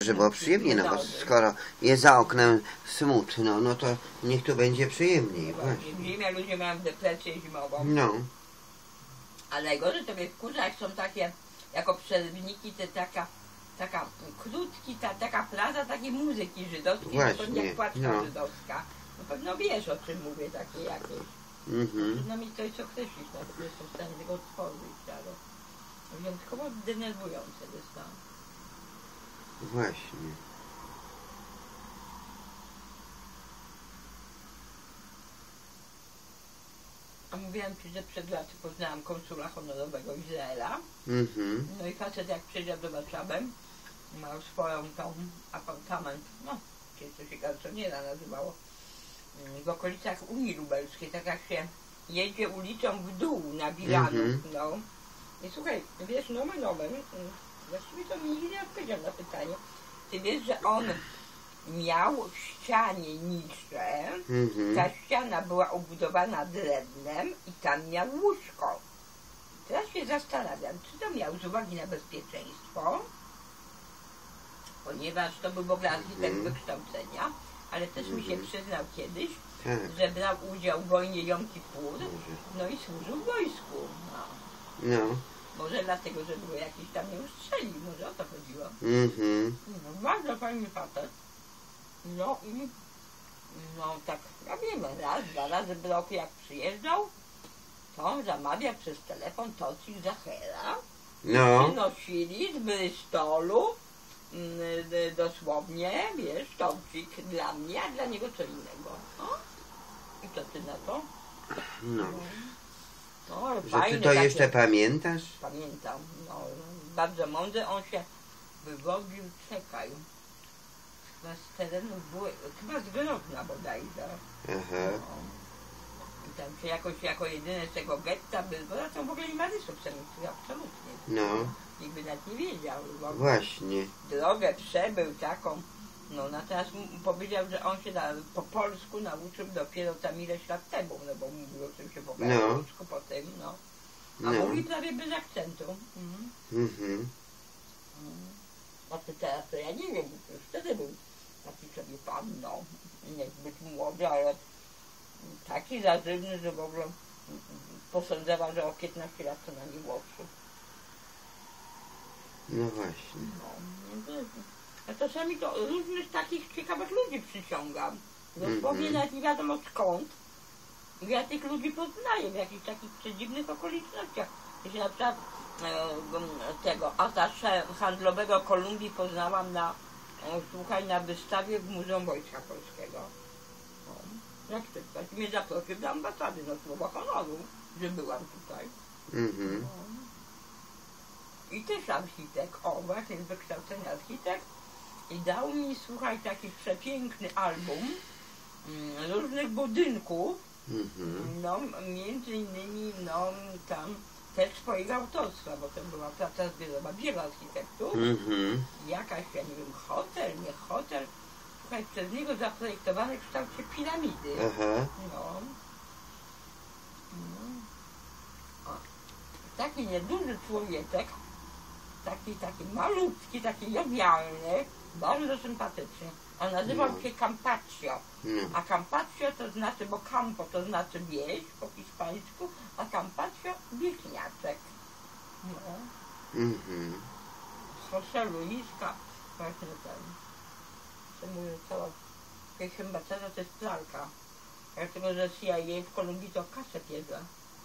Żeby było przyjemnie, no bo skoro jest za oknem smutno, no to niech tu będzie przyjemniej. Właśnie. W zimie ludzie mają depresję zimową. No. A najgorzej to mnie wkurza, jak są takie, jako przerwniki, te taka taka fraza takiej muzyki żydowskiej, Właśnie, no to jak płaczka no. żydowska. No pewno wiesz, o czym mówię, takie jakieś. Przynajmniej coś, co określić, na to jestem w stanie tego otworzyć, ale wyjątkowo denerwujące jest to. Właśnie. A mówiłam ci, że przed laty poznałam konsula honorowego Izraela. No i facet jak przyjdzie do Warszawy, miał swoją tą apartament, no, czyli to się garsoniera nazywało, w okolicach Unii Lubelskiej, tak jak się jedzie ulicą w dół na Wilanów, no. I słuchaj, wiesz, nomen, właściwie to mi nigdy nie odpowiedział na pytanie. Ty wiesz, że on miał w ścianie niszę, ta ściana była obudowana drewnem i tam miał łóżko. Teraz się zastanawiam, czy to miał z uwagi na bezpieczeństwo, ponieważ to był w ogóle architekt wykształcenia, ale też mi się przyznał kiedyś, że brał udział w wojnie Jom Kippur, no i służył w wojsku. No. Może dlatego, że było jakiś tam nie ustrzelił, może o to chodziło. No, bardzo fajny facet. No i no tak, ja wiem, raz, dwa razy w roku jak przyjeżdżał, to on zamawia przez telefon tocik Zachera. No. Przynosili z Bristolu, dosłownie, wiesz, tocik dla mnie, a dla niego co innego. O? I co ty na to? No. No, że fajne, ty to takie, jeszcze pamiętasz? Pamiętam, no, bardzo mądry, on się wywodził, czekaj, chyba z terenu były, chyba z Grodna bodajże. No. I tam się jakoś jako jedyne z tego getta był, bo to w ogóle nie ma rysu przemysłu, absolutnie. No. Nikt by nawet nie wiedział. Właśnie. Drogę przebył taką, no natomiast powiedział, że on się po polsku nauczył dopiero tam ileś lat temu, no bo mówił o czym się po polsku po tym, no. A mówi prawie bez akcentu. A ty teraz to ja nie wiem, już wtedy był taki sobie pan, no, niezbyt młody, ale taki zażywny, że w ogóle posądzała, że o 15 lat co na nie młodszy. No właśnie. No, a czasami to różnych takich ciekawych ludzi przyciągam. Dosłownie nawet nie wiadomo skąd. Ja tych ludzi poznaję w jakichś takich przedziwnych okolicznościach. Jeśli na przykład tego atasze handlowego Kolumbii poznałam słuchaj, na wystawie w Muzeum Wojska Polskiego. No, jak ktoś mnie zaprosił do ambasady, no słowa honoru, że byłam tutaj. No. I też architekt, właśnie z wykształcenia architekt, i dał mi, słuchaj, taki przepiękny album różnych budynków, no, między innymi, no, tam też swojego autorstwa, bo to była praca zbiorowa wielu architektów, jakaś, ja nie wiem, hotel, nie hotel, słuchaj, przez niego zaprojektowany w kształcie piramidy. No. Taki nieduży człowieczek, taki malutki, taki jowialny, bardzo sympatyczny. On nazywał się Campaccio. A Campaccio to znaczy, bo campo to znaczy wieś po hiszpańsku, a Campaccio wieśniaczek. No. José Luis, właśnie ten. Co mówię, cała Hembacera to jest pralka. Dlatego, że CIA w Kolumbii to kasę bierze.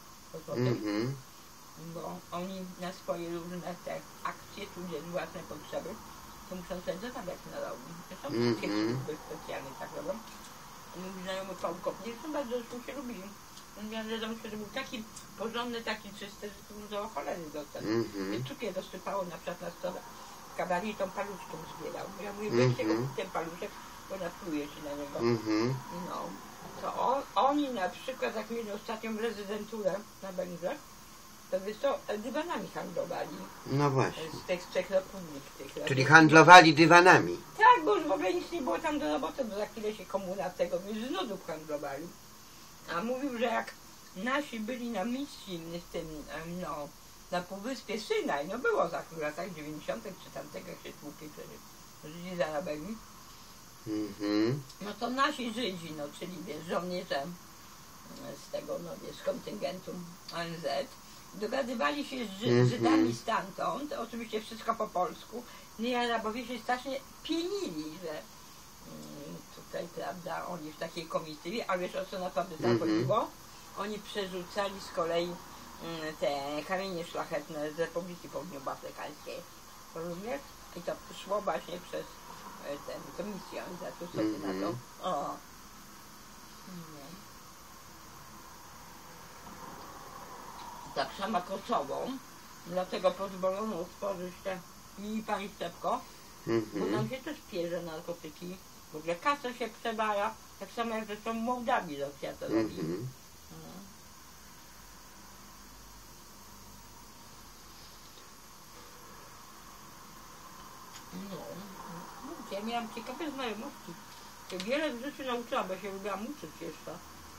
Bo oni na swoje różne te akcje, tudzież własne potrzeby, to muszą sobie zarabiać na rogu. To są wszystkie służby specjalne, tak robią. Mówi znajomy pułkownik, że bardzo zresztą się lubili. Wiadomo, że był taki porządny, taki czysty, że tu do cholery dostać. Cukier dosypało na przykład na stole w kawarii, tą paluszką zbierał. Ja mówię, weźcie go ten paluszek, bo napluje się na niego. No. To oni na przykład, jak mieli ostatnią rezydenturę na Węgrzech, to wiesz co, dywanami handlowali. No właśnie. Z tych trzech republik. Czyli handlowali dywanami. Tak, bo już w ogóle nic nie było tam do roboty, bo za chwilę się komuna tego, więc z nudów handlowali. A mówił, że jak nasi byli na misji z tym, no, na półwyspie Synaj, no było za latach 90. czy tamtego, jak się tłupie przecież. Żyli zarabiali. No to nasi Żydzi, no czyli wiesz, żołnierze z tego, no wiesz, kontyngentu ONZ, dogadywali się z Żydami stamtąd, oczywiście wszystko po polsku, no i Arabowie się strasznie pienili, że tutaj, prawda, oni w takiej komitywie, a wiesz o co naprawdę tam chodziło? Oni przerzucali z kolei te kamienie szlachetne z Republiki Południowoafrykańskiej, rozumiesz? I to szło właśnie przez tę komisję ONZ-u, co ty na to? O. Tak samo Kosową, dlatego pozwolono utworzyć te mini państewko, bo nam się też pierze narkotyki, w ogóle kasa się przebara, tak samo jak zresztą w Mołdawii Rosja to robi. Ja miałam ciekawe znajomości. Wiele w życiu nauczyłam, bo się lubiłam uczyć jeszcze.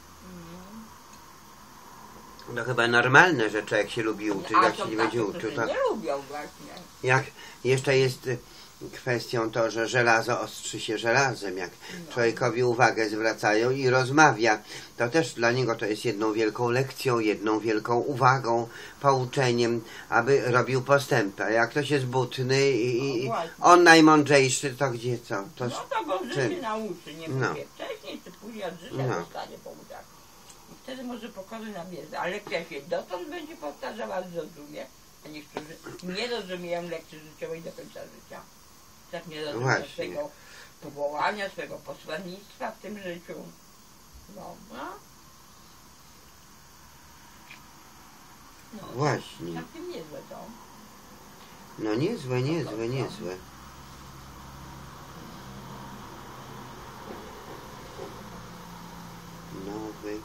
No chyba normalne, że człowiek się lubi uczyć, jak się nie będzie uczył. To nie lubią właśnie. Jak jeszcze jest kwestią to, że żelazo ostrzy się żelazem, jak człowiekowi uwagę zwracają i rozmawia, to też dla niego to jest jedną wielką lekcją, jedną wielką uwagą, pouczeniem, aby robił postępy. A jak ktoś jest butny i on najmądrzejszy, to gdzie co? To no to go życie nauczy, nie mówię. Wcześniej czy później od życia dostanie po udziach. I wtedy może pokaże nam wiedzę, a lekcja się dotąd będzie powtarzała, zrozumie, a niektórzy nie rozumieją lekcji życiowej do końca życia. Tak nie rozumieją swojego powołania, swojego posłannictwa w tym życiu. No. Właśnie. Całkiem niezłe to. No niezłe. Nowy.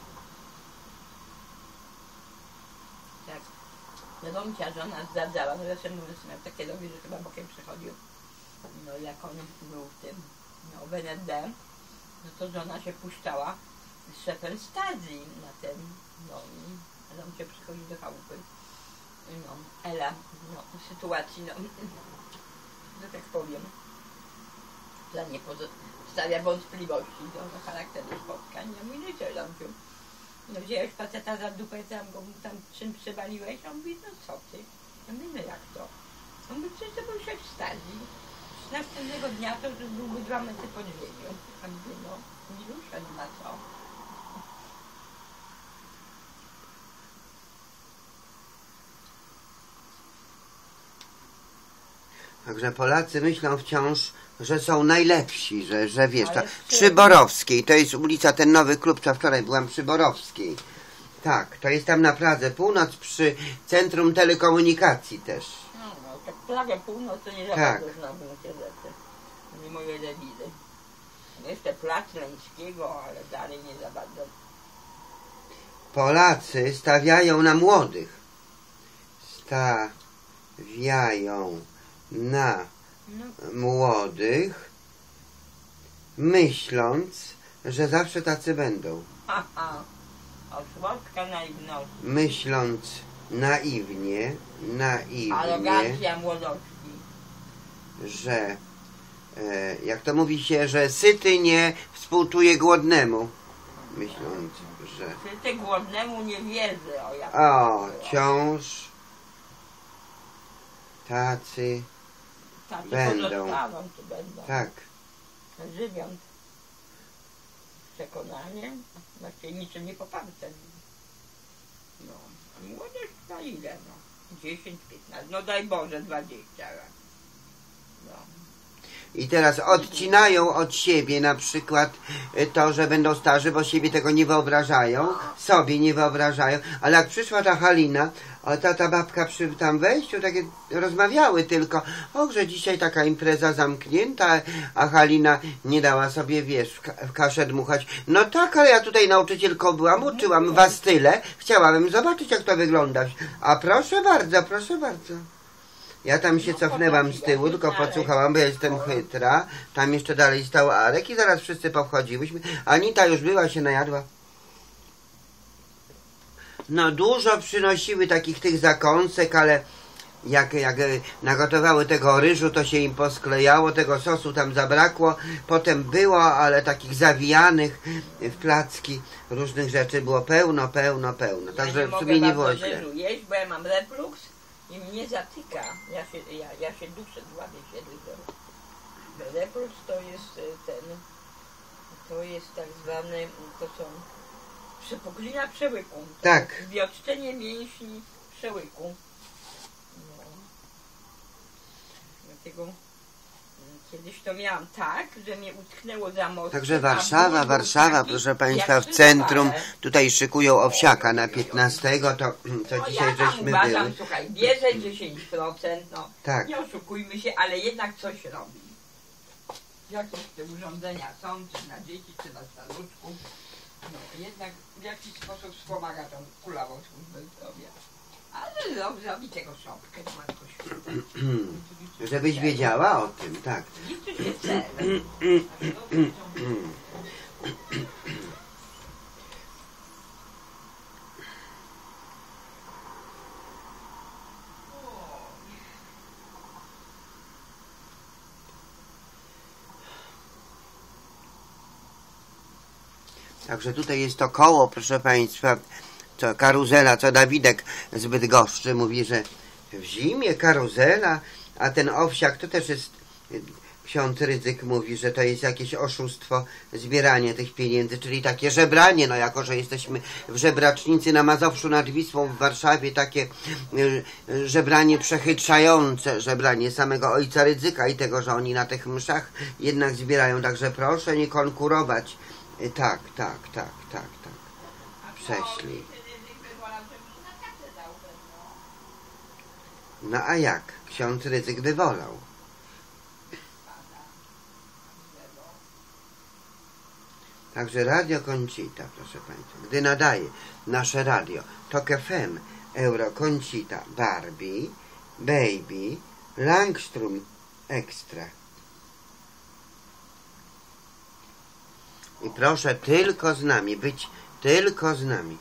Tak. Romcia żona zdradzała, no zresztą mówię, miał takie robi, że chyba bokiem przychodził. No jak on był w tym, w NRD, no to żona się puszczała z szefem Stasi na ten, no i Romcia przychodzi do chałupy. No, Ela, w sytuacji, że tak powiem, dla nie pozostawia wątpliwości do charakteru spotkań. Ja mówię, no co, Romciu? No wziąłeś faceta za dupę, tam czym przywaliłeś? On mówi, no co ty? Ja mówię, no jak to? On mówi, przecież to był szef Stasi. Następnego dnia to już byłby 2 metry pod ziemią. A mówię, no, Milusia, nie ma co. Także Polacy myślą wciąż, że są najlepsi, że wiesz, przy Borowskiej, to jest ulica, ten nowy klub, co wczoraj byłam przy Borowskiej. Tak, to jest tam na Pradze Północ, przy Centrum Telekomunikacji też. No, tak Pragę Północ to nie za bardzo znam te rzeczy. Nie moje rewiry. Jeszcze Plac Leńskiego, ale dalej nie za bardzo. Polacy stawiają na młodych. Stawiają na młodych, myśląc, że zawsze tacy będą. Słodka naiwność. Myśląc naiwnie, arogancja młodości. Że, jak to mówi się, że syty nie współczuje głodnemu. Myśląc, że... Syty głodnemu nie wierzy. Wciąż tacy będą. Tak. Żywiąc przekonaniem, właściwie niczym nie poparte. No, a młodość na ile? No, 10, 15, no daj Boże 20 lat. No. I teraz odcinają od siebie na przykład to, że będą starzy, bo siebie tego nie wyobrażają, sobie nie wyobrażają, ale jak przyszła ta Halina, ta babka przy tam wejściu, takie rozmawiały tylko, że dzisiaj taka impreza zamknięta, a Halina nie dała sobie, wiesz, w kaszę dmuchać. No tak, ale ja tutaj nauczycielką byłam, uczyłam was tyle, chciałabym zobaczyć, jak to wygląda. A proszę bardzo, proszę bardzo. Ja tam się cofnęłam z tyłu, tylko podsłuchałam, bo ja jestem chytra. Tam jeszcze dalej stał Arek i zaraz wszyscy powchodziłyśmy. Anita już była, się najadła. No dużo przynosiły takich tych zakąsek, ale jak nagotowały tego ryżu, to się im posklejało, tego sosu tam zabrakło, potem było, ale takich zawijanych w placki różnych rzeczy było pełno. Także w sumie nie było źle. Ja jeść, bo ja mam reflux i mnie zatyka. Ja się duszę, dławię się ryżem. Reflux to jest tak zwany, to są przepuklina przełyku. Tak. Zwiotczenie mięśni przełyku. No. Dlatego kiedyś to miałam tak, że mnie utknęło za mocno. Także Warszawa, proszę Państwa, w centrum. Tutaj szykują owsiaka na 15, to dzisiaj żeśmy byli. Słuchaj, bierze 10%, no tak. Nie oszukujmy się, ale jednak coś robi. Jakieś te urządzenia są, czy na dzieci, czy na staruszków. No jednak w jakiś sposób wspomaga tą kulawą służbę zdrowia. Ale zrobi tego szopkę, matko święta. Żebyś wiedziała o tym, tak. Liczy się cel. Także tutaj jest to koło, proszę Państwa, co karuzela, co Dawidek z Bydgoszczy mówi, że w zimie karuzela, a ten owsiak to też jest, ksiądz Rydzyk mówi, że to jest jakieś oszustwo, zbieranie tych pieniędzy, czyli takie żebranie, no jako, że jesteśmy w żebracznicy na Mazowszu nad Wisłą w Warszawie, takie żebranie przechytrzające, żebranie samego ojca Rydzyka i tego, że oni na tych mszach jednak zbierają, także proszę nie konkurować. Tak. Prześlij. No a jak? Ksiądz Rydzyk by wolał. Także Radio Concita, proszę Państwa, gdy nadaje nasze radio Tok FM, Euro Concita, Barbie, Baby, Langstrom Extra. I proszę tylko z nami, być tylko z nami.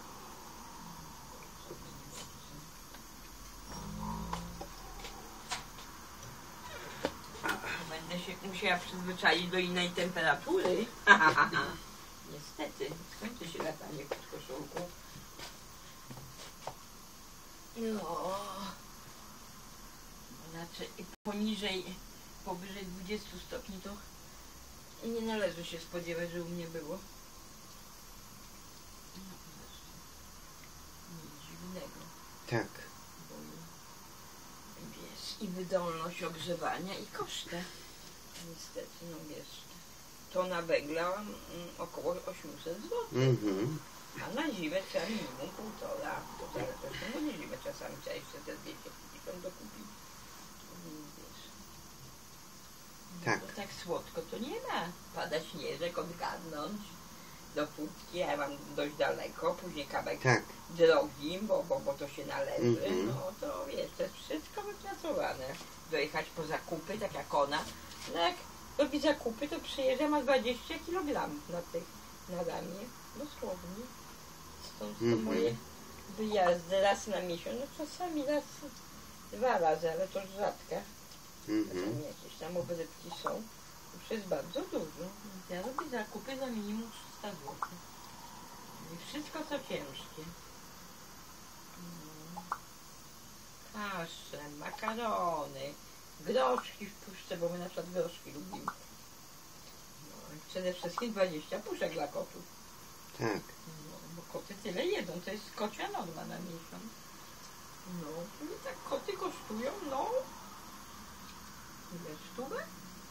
Będę się musiała przyzwyczaić do innej temperatury. Niestety, skończy się latanie w koszulku. No. Znaczy powyżej 20 stopni to nie należy się spodziewać, że u mnie było. No, nic dziwnego. Tak. Bo wiesz, i wydolność ogrzewania, i koszty. Niestety, no wiesz, tona węgla około 800 zł. A na zimę trzeba minimum 1,5. To zależy, bo na zimę czasami trzeba jeszcze te 250 dokupić. Wiesz. Tak. No, tak słodko to nie ma. Pada śnieżek, odgadnąć do Furtki, ja mam dość daleko, później kawałek drogi, bo to się należy, no to wiesz, to jest wszystko wypracowane. Dojechać po zakupy, tak jak ona, no jak robi zakupy, to przyjeżdża, ma 20 kg na ramię, dosłownie. Stąd to moje wyjazdy raz na miesiąc, no czasami raz, 2 razy, ale to rzadka. Czasami jakieś tam obrytki są. Już jest bardzo dużo. Ja robię zakupy za minimum 300 zł. I wszystko co ciężkie. Kasze, makarony, groszki w puszce, bo my na przykład groszki lubimy. No, i przede wszystkim 20 puszek dla kotów. Tak. No, bo koty tyle jedzą, to jest kocia norma na miesiąc. No, czyli tak koty kosztują, no, ile sztuka?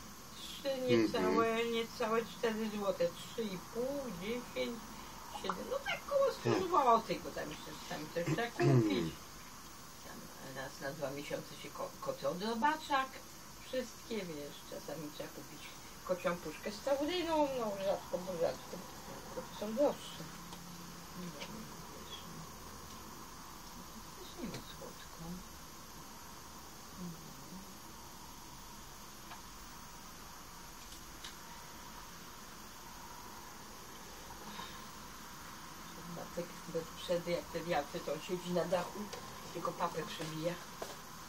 Niecałe 4 zł, 3,5, 10, 7, no tak koło 100 zł, bo tam jeszcze czasami coś trzeba kupić. Tam raz na 2 miesiące się koty od robaczak, wszystkie, wiesz, czasami trzeba kupić kocią puszkę z tauryną, no rzadko, bo rzadko, koty są droższe. No, wiesz, to też nie ma słodko. Przed jak te wiatry, to on siedzi na dachu, tylko papę przebija.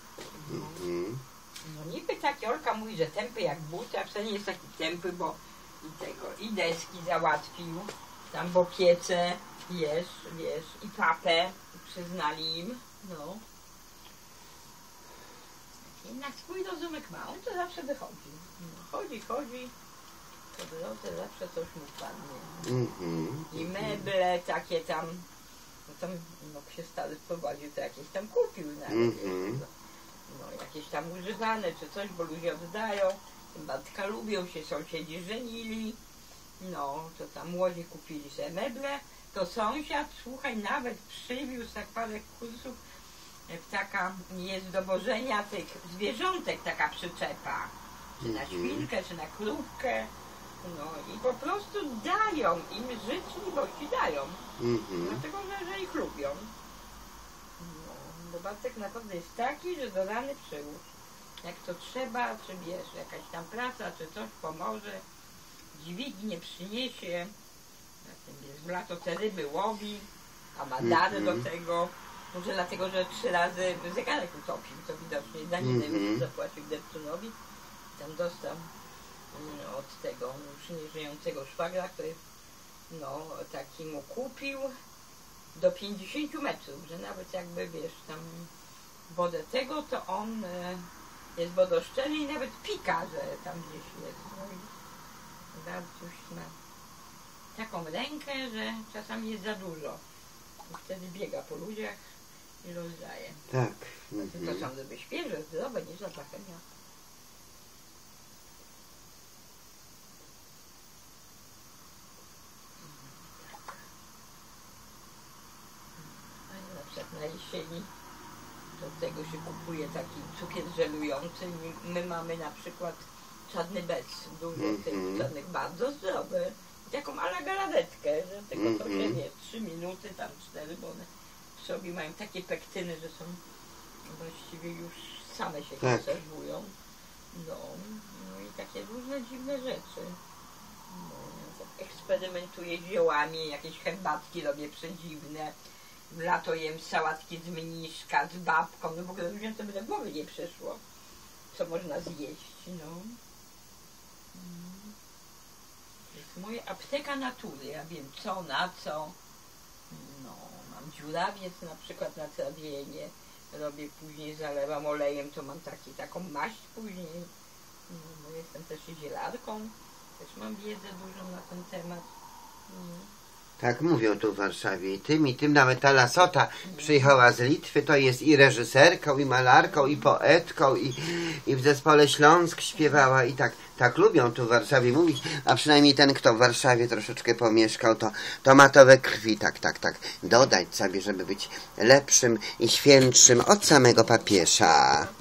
No niby taki Olka mówi, że tępy jak but, a wcale nie jest taki tępy, bo i deski załatwił, tam bokiece jest, wiesz, i papę przyznali im, no. Jednak swój rozumek ma, on to zawsze wychodzi. No, chodzi, po drodze zawsze coś mu padnie. I meble takie tam, no tam no, się stary wprowadził, to jakieś tam kupił nawet. No, jakieś tam używane czy coś, bo ludzie oddają. Bartka lubią się, sąsiedzi żenili. No, to tam młodzi kupili sobie meble. To sąsiad, słuchaj, nawet przywiózł tak parę kursów, taka jest do wożenia tych zwierzątek, taka przyczepa. Czy na świnkę, czy na krówkę. No i po prostu dają im życzliwości, dają. Dlatego, że ich lubią. No, bo Bartek naprawdę jest taki, że do rany przyłóż. Jak to trzeba, czy wiesz, jakaś tam praca, czy coś pomoże, dźwignie przyniesie, w lato te ryby łowi, a ma dary do tego. Może dlatego, że 3 razy zegarek utopił, to widocznie daninę zapłacił Deptunowi. Tam dostał od tego już nieżyjącego szwagra, który no taki mu kupił do 50 metrów, że nawet jakby wiesz tam wodę tego, to on jest wodoszczelny i nawet pika, że tam gdzieś jest. No i Bartuś ma taką rękę, że czasami jest za dużo. I wtedy biega po ludziach i rozdaje. Tak. To są żeby świeże, zdrowe, nie zapachenia. Na jesieni do tego się kupuje taki cukier żelujący. My mamy na przykład czarny bec, dużo tych czarnych, bardzo zdrowy. Taką ala galadetkę, że tego to się wie, 3 minuty, tam 4, bo one w sobie mają takie pektyny, że są właściwie już same się konserwują. No i takie różne dziwne rzeczy. No, ja eksperymentuję z ziołami, jakieś herbatki robię przedziwne. W lato jem sałatki z mniszka, z babką, no w ogóle ludziom to by do głowy nie przyszło, co można zjeść, no. To jest moja apteka natury, ja wiem co, na co. No, mam dziurawiec na przykład na trawienie, robię później, zalewam olejem, to mam taką maść później. No, jestem też zielarką, też mam wiedzę dużą na ten temat. Tak mówią tu w Warszawie. I tym nawet ta Lasota przyjechała z Litwy, to jest i reżyserką, i malarką, i poetką, i w zespole Śląsk śpiewała i tak lubią tu w Warszawie mówić, a przynajmniej ten, kto w Warszawie troszeczkę pomieszkał, to ma to we krwi, tak dodać sobie, żeby być lepszym i świętszym od samego papieża.